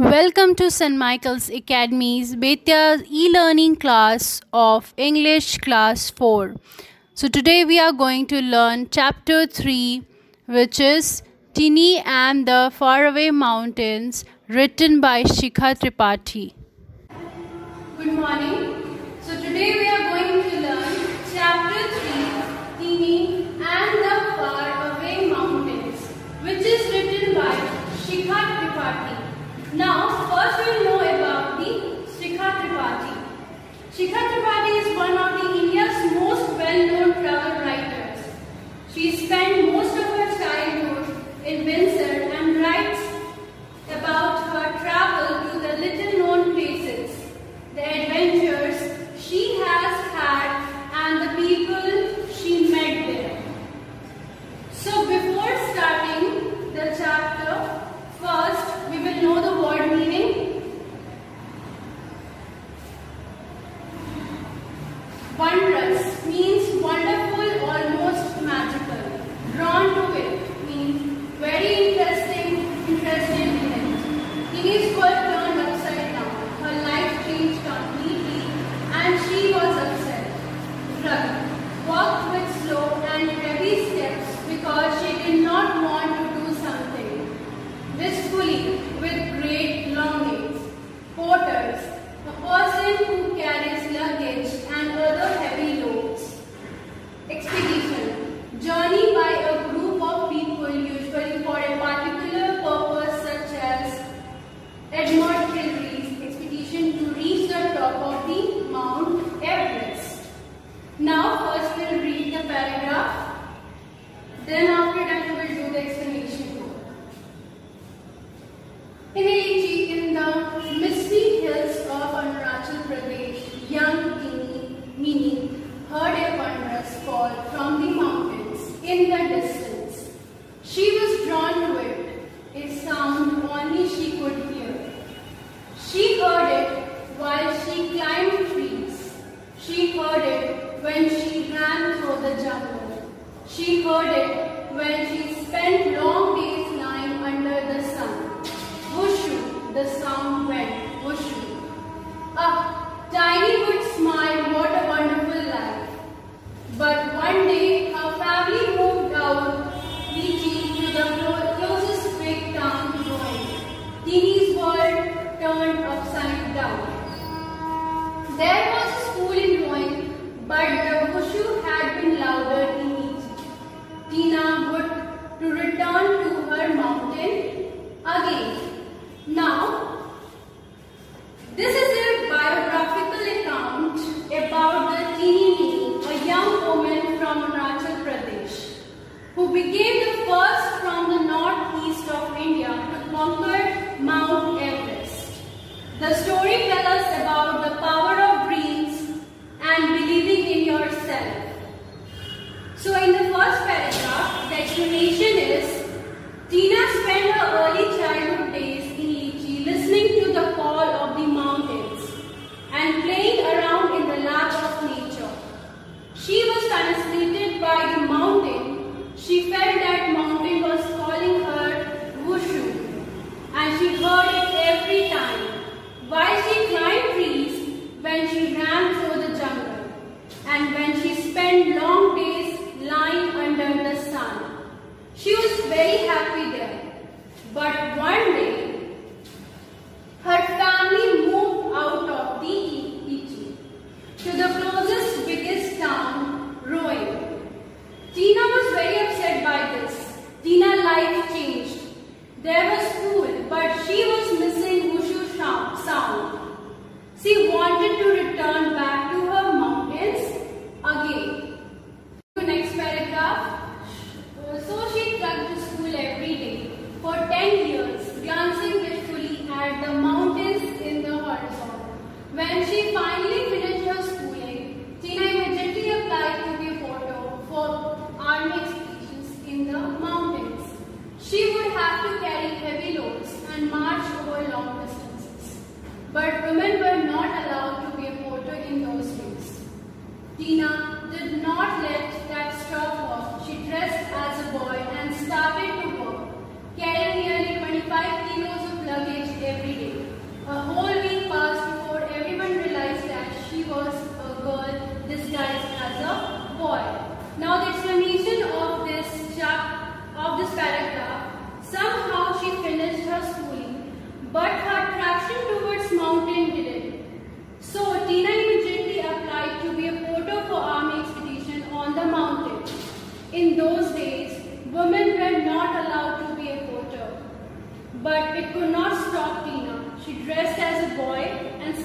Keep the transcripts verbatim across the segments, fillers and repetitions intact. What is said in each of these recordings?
Welcome to Saint Michael's Academy's Betya's e-learning class of English class four. So today we are going to learn chapter three, which is Tini and the Faraway Mountains, written by Shikha Tripathi. Good morning. So today we are going to learn chapter three, Tini and the Faraway Mountains, which is written by Shikha Tripathi. Now, first we will know about the Shikha Tripathi. Shikha Tripathi is one of the India's most well-known travel writers. She spent most of her childhood in Windsor and writes about her travel to the little-known places, the adventures she has had, and the people she met there. So, before starting the chapter, first we will know the word meaning. Wondrous means wonderful, almost magical. Drawn to it means very interesting, interested in it. Tini's world turned upside down. Her life changed completely and she was upset. Rugged. Walked with slow and heavy steps because she did not want to do something. Wistfully, with great longings. Porters, a person who carries luggage and other heavy loads. Expedition, journey by a group of people usually for a particular purpose, such as Edmund Hillary's expedition to reach the top of the Mount Everest. Now first we will read the paragraph, then after that we will do the explanation. In Ilichi, in the misty hills of Arunachal Pradesh, young Tini, Mini, heard a wondrous call from the mountains in the distance. She was drawn to it, a sound only she could hear. She heard it while she climbed trees. She heard it when she ran through the jungle. She heard it when she spent long days lying under the sun. Whooshu, the sound went, whooshu. Ah, Tiny would smile, what a wonderful life. But one day, her family moved out, Ilichi, to the closest big town to Roing. Tini's world turned upside down. There was a school in Roing, but the whooshu had been louder in Ilichi. Tina would to return to her mountain again. Now, this is a biographical account about the Tini Mini, a young woman from Arunachal Pradesh, who became the first from the northeast of India to conquer Mount Everest. The story tells us about the power of dreams and believing in yourself. So in the first paragraph, the explanation is, Tina spent her early childhood days listening to the call of the mountains and playing around in the lap of nature. She was fascinated by the mountain. She felt that mountain was calling her whooshu, and she heard it every time while she climbed trees, when she ran through the jungle, and when she spent long days lying under the sun. She was very happy there. But one day, her family moved out of the Ilichi to the closest biggest town, Roing. Tina was very upset by this. Tina's life changed. There was school, but she was missing whooshu sound. She wanted to return back to her mountains again. The next paragraph. So she trucked to school every day for ten years, glancing wistfully at the mountains in the horizon. When she finally finished her schooling, Tina immediately applied to be a photo for army expeditions in the mountains. She would have to carry heavy loads and march over long distances. But women were not allowed to be a photo in those days. Tina did not let that stop her. She dressed as a boy and started to work, carrying nearly twenty-five kilos of luggage every day.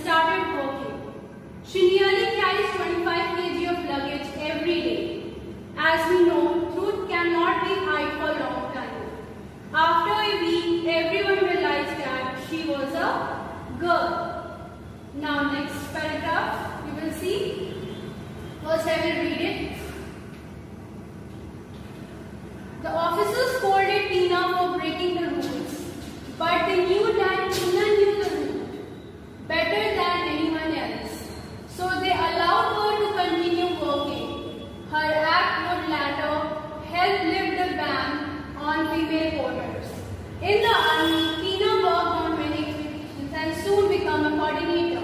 started working. She nearly carries twenty-five kilograms of luggage every day. As we know, truth cannot be hid for a long time. After a week, everyone realized that she was a girl. Now next paragraph, you will see. First I will read it. The officers scolded Tina for breaking the rules, but they knew that Tina knew the route better than anyone else. So they allowed her to continue working. Her act would later help lift the ban on female porters. In the army, Tina worked on many expeditions and soon became a coordinator.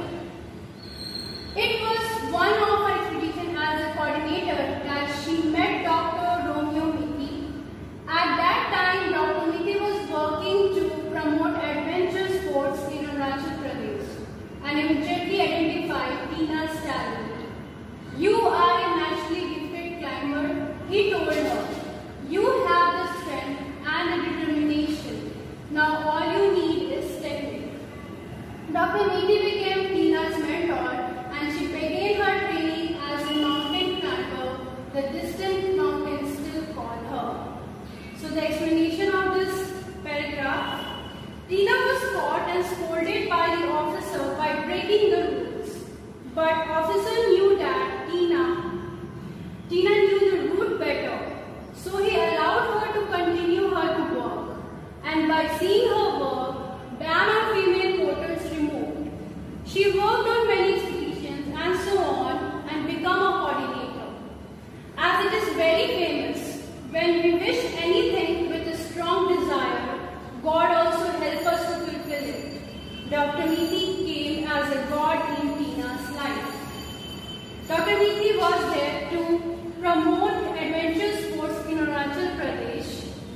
It was one of her expeditions as a coordinator that she met Doctor Romeo Mitti. At that time, Doctor Mitti was working to promote adventure sports in Arunachal Pradesh and immediately identified Tina's talent. You are a naturally gifted climber, he told her. You have the strength and the determination. Now all you need is technique. Doctor Mitti became Tina's mentor and she began her training as a mountain climber. The distant mountains still call her. So the explanation of this paragraph. Tina was caught and scolded by the officer by breaking the rules. But officer knew that Tina, Tina knew the route better. So he allowed her to continue her to work. And by seeing her work, ban on female porters removed. She worked on many expeditions and so on and become a coordinator. As it is very famous, when we wish anything with a strong desire, God also helps us to fulfill it. Doctor Mitti came as a God in Tina's life. Doctor Mitti was there to promote adventure sports in Arunachal Pradesh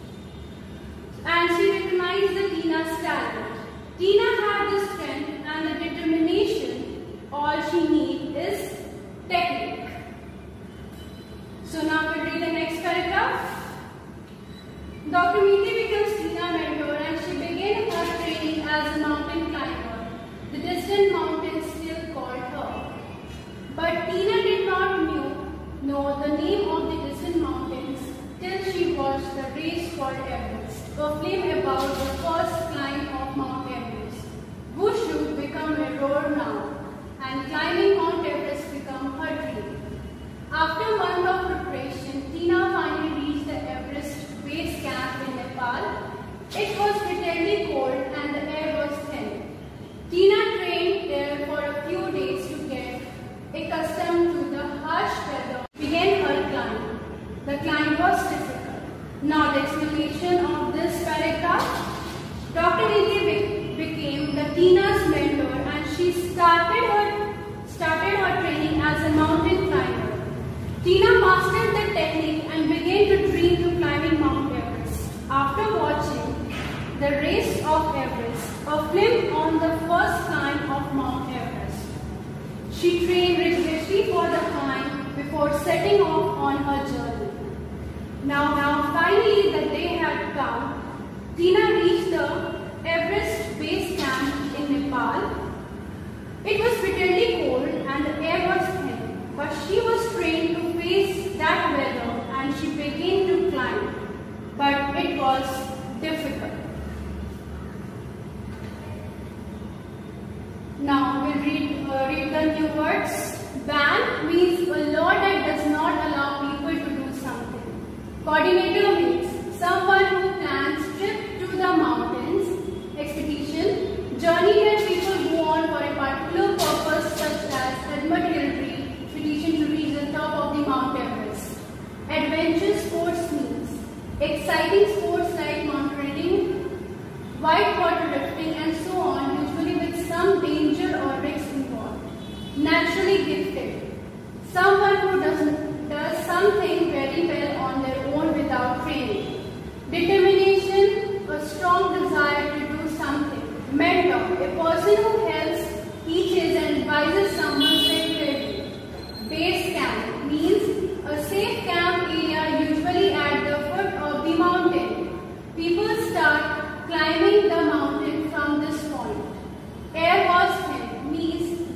and she recognized the Tina's talent. Tina had the strength and the determination. All she needs is technique. So now we'll read the next paragraph. Doctor Mitti becomes Tina's mentor and she began her training as a mountain climber. The distant mountains still called her. But Tina did not knew, know the name of the distant mountains till she watched the race called Everest, a film about the first climb of Mount Everest. Wushu become a roar now and climbing Mount Everest become her dream. After a month of preparation, Tina finally reached the Everest base camp in Nepal. It was bitterly cold and the air was thin. Tina trained there for a few days to get accustomed to the harsh weather. Began her climb. The climb was difficult. Now the explanation of this paragraph. Doctor Mitti be became the Tina's mentor and she started her, started her training as a mountain climber. Tina mastered the technique and began to dream to climbing Mount Everest. After watching the race of Everest, a film on the first climb of Mount Everest, she trained rigorously for the climb before setting off on her journey. Now, now finally the day had come. Tina reached the Everest base camp in Nepal. It was bitterly cold and the air was thin, but she was trained to face that weather and she began to climb. But it was difficult. Now we'll read, uh, read the new words. Ban means a law that does not allow people to do something. Coordinator means someone who plans trip to the mountains, expedition, journey that people go on for a particular purpose such as Edmund Hillary expedition to reach the top of the Mount Everest. Adventure sports means exciting sports like mountaineering, whitewater rafting and so on, usually with some danger or risk involved. Naturally gifted, someone who does, does something very well on their own without training. Determination, a strong desire to do something. Mentor, a person who helps, teaches and advises someone regularly. Base camp means a safe camp area usually at the foot of the mountain. People start climbing the mountain from this point. Air was thin means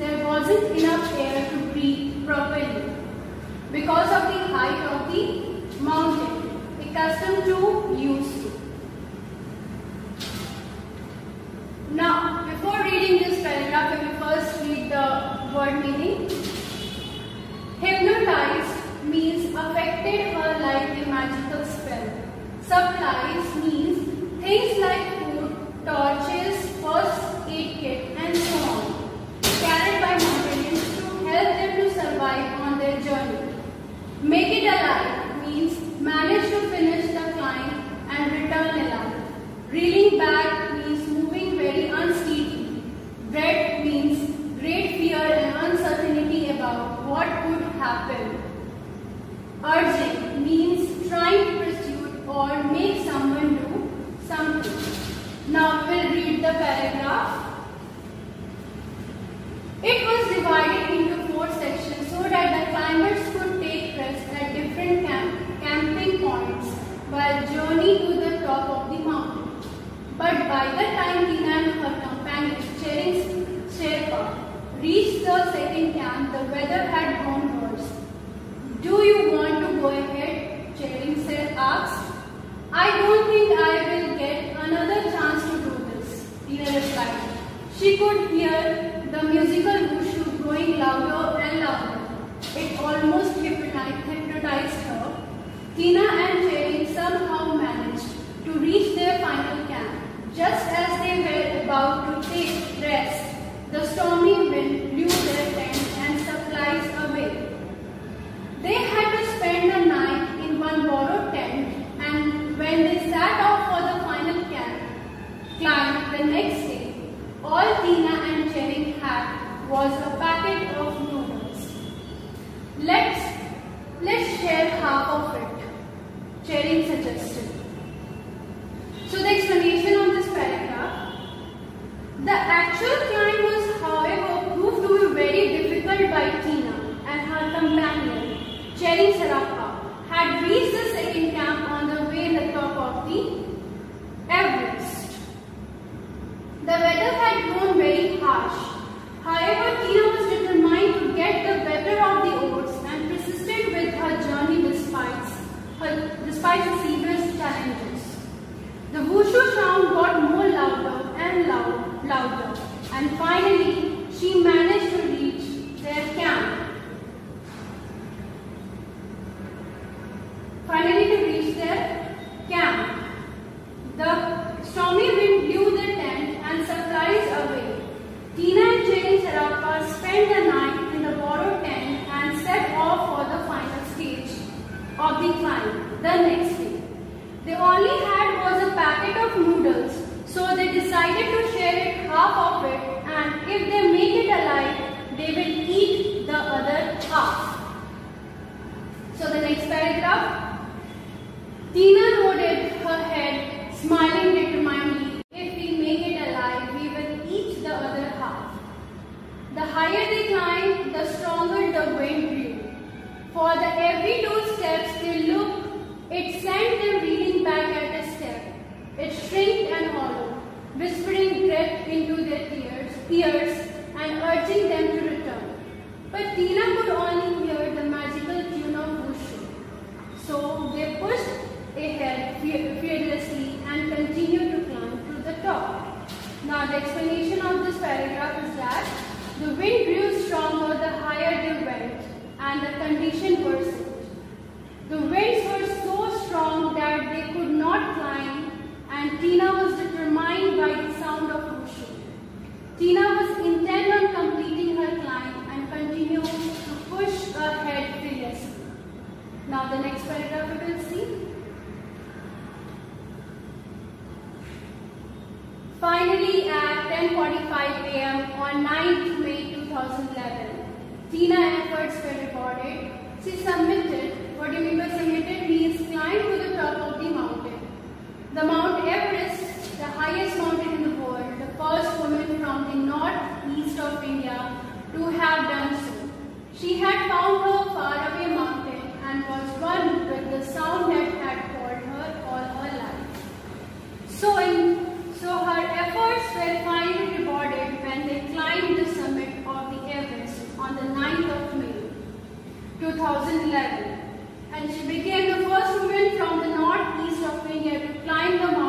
word meaning. Hypnotized means affected her like a magical spell. Supplies means things like food, torches, first aid kit and so on, carried by mountaineers to help them to survive on their journey. Make it alive means manage to finish the climb and return alive. Reeling back means moving very unsteadily. Dread means great fear and uncertainty about what could happen. Urging means trying to pursue or make someone do something. Now we will read the paragraph. It was divided into four sections so that the climbers could take rest at different camp camping points while journey to the top of the mountain. But by the time Tina and her companions, Chering Sherpa, reached the second camp, the weather had grown worse. Do you want to go ahead? Chering asked. I don't think I will get another chance to do this, Tina replied. She could hear the musical whooshu growing louder and louder. It almost hypnotized her. Tina and Chering somehow managed to reach their final camp. Just as they were about to take rest, the stormy wind blew their tent and supplies away. They had to spend the night in one borrowed tent, and when they set off for the final camp climb the next day, all Tina and Chering had was a packet of noodles. Let's, let's share half of it, Chering suggested. So the explanation of this paragraph. The actual climb was, however, proved to be very difficult by Tina and her companion, Chering Sherpa, had reached the second camp on the way to the top of the Everest. The weather had grown very harsh. However, Tina was determined to get the better of the odds and persisted with her journey despite, her, despite the severest challenges. The whooshu sound got more louder and loud, louder, and finally she managed to reach their camp. Finally to reach their camp. The stormy wind blew the tent and supplies away. Tina and Chering Sherpa spent the night in the borrowed tent and set off for the final stage of the climb the next day. They only had was a packet of noodles, so they decided to share it half of it, and if they make it alive, they will eat the other half. So the next paragraph. Tina nodded her head, smiling determinedly. If we make it alive, we will eat the other half. The higher they climbed, the stronger the wind grew. For the every two steps they looked, it sent them reeling back at a step. It shrinked and hollowed, whispering crept into their ears, ears and urging them to return. But Tina could only hear the magical tune of whooshu. So they pushed ahead fearlessly and continued to climb to the top. Now the explanation of this paragraph is that the wind grew stronger the higher they went and the condition worsened. The winds were so strong that they could not climb, and Tina was determined by the sound of whooshu. Tina was intent on completing her climb and continued to push ahead fearlessly. Now the next paragraph we will see. Finally at ten forty-five a m on ninth May two thousand eleven, Tina's efforts were rewarded. She submitted. What do you mean by submitted? Means climbed to the top of the mountain. The Mount Everest, the highest mountain in the world, the first woman from the northeast of India to have done so. She had found her faraway mountain and was one with the sound that had called her all her life. So, in, so her efforts were finally rewarded when they climbed the summit of the Everest on the ninth of May two thousand eleven. And she became the first woman from the northeast of India to climb the mountain.